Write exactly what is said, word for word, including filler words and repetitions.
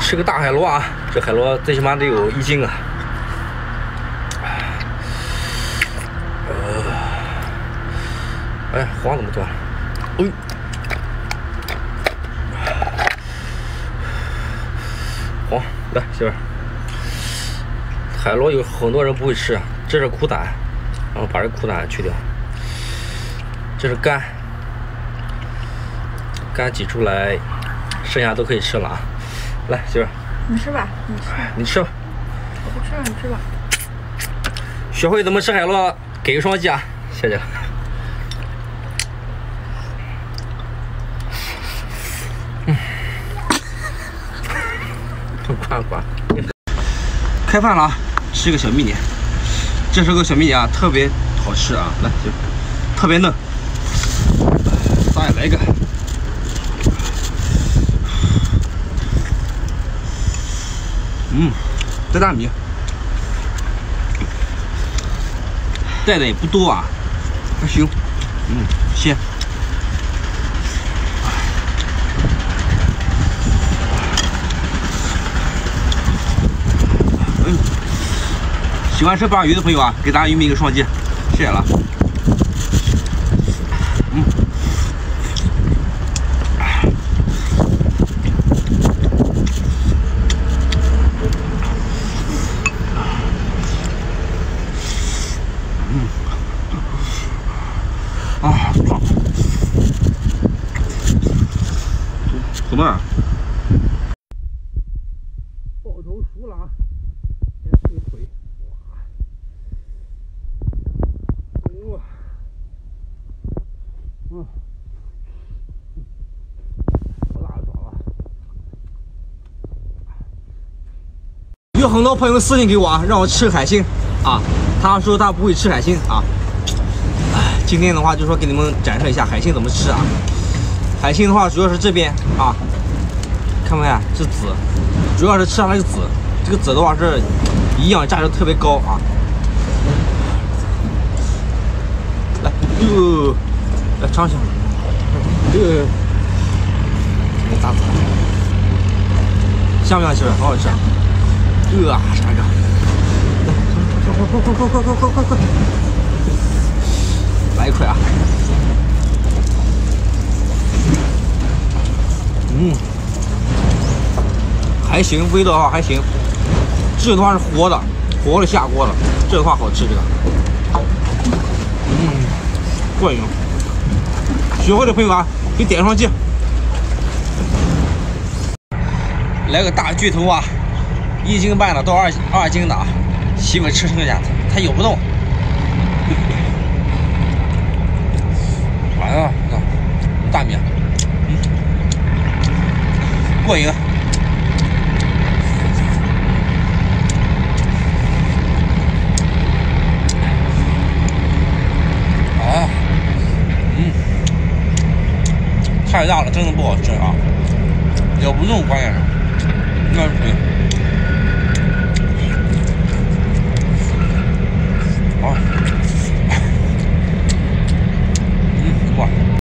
吃个大海螺啊！这海螺最起码得有一斤啊。呃，哎，黄怎么断？哎，黄，来媳妇儿。海螺有很多人不会吃，这是苦胆，然后把这苦胆去掉。这是肝，肝挤出来，剩下都可以吃了啊。来，媳妇儿。 你吃吧，你吃。 你吃吧。 我不吃了，你吃吧。 学会怎么吃海螺，给个双击啊！谢谢。嗯。快快。开饭了啊！吃个小米点，这是个小米点啊，特别好吃啊！来，就特别嫩。再来一个。嗯，带大米，带的也不多啊，还行。嗯，鲜。嗯，喜欢吃鲅鱼的朋友啊，给大家鱼米一个双击，谢谢了。嗯。啊，壮！怎么？抱头熟了啊！先吃个腿，哇！嗯，好大的爪子！有很多朋友私信给我啊，让我吃海星啊，他说他不会吃海星啊。今天的话，就说给你们展示一下海星怎么吃啊。海星的话，主要是这边啊，看没看？这籽，主要是吃它那个籽。这个籽的话是营养价值特别高啊。来，哟，来尝尝。哟，这大籽，香不香？媳妇，好好吃啊！呃，尝一个。来，快快快快快快快快！来一块啊！嗯，还行，味道的话还行。这个的话是活的，活的下锅了，这个的话好吃。这个，嗯，过瘾。学会的朋友啊，给点双击。来个大巨头啊，一斤半的到二二斤的啊，媳妇吃剩下它咬不动。哎呀，看大米，嗯，过瘾。啊，嗯，太大了，真的不好吃啊，咬不动，关键是，那是腿。啊，嗯，哇。